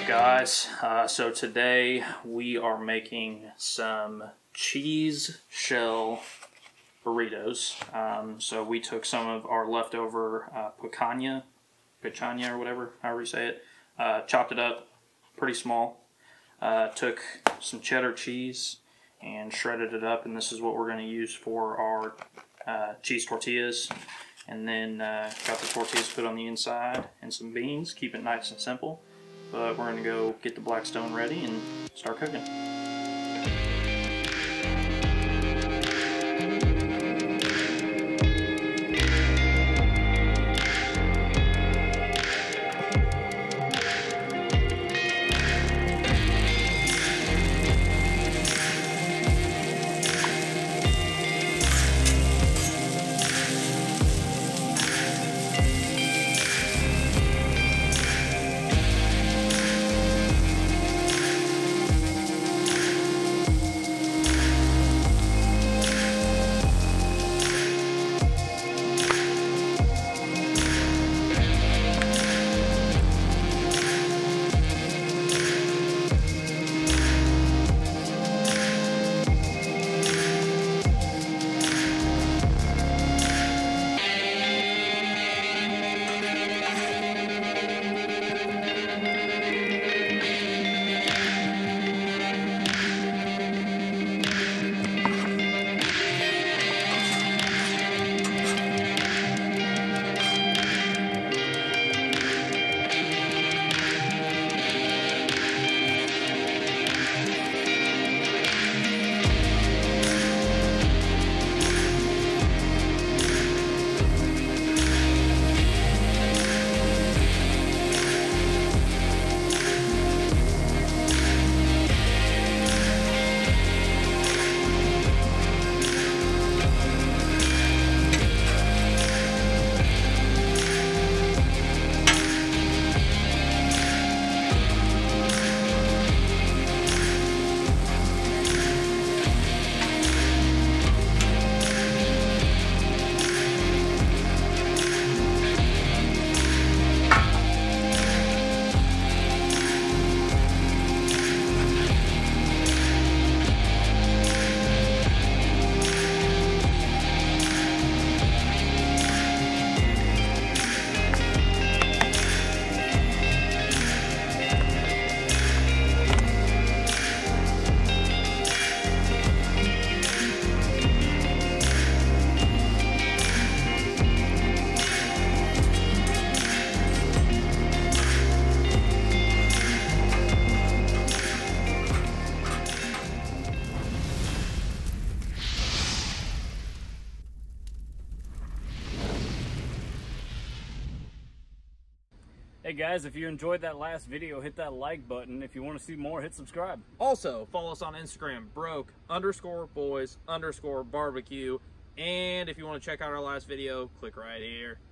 guys? So today we are making some cheese shell burritos. So we took some of our leftover picanha or whatever, however you say it, chopped it up pretty small, took some cheddar cheese and shredded it up, and this is what we're going to use for our cheese tortillas. And then got the tortillas put on the inside and some beans, keep it nice and simple. But we're going to go get the Blackstone ready and start cooking. Hey guys, if you enjoyed that last video, hit that like button. If you want to see more, hit subscribe. Also, follow us on Instagram, broke_boys_barbecue. And if you want to check out our last video, click right here.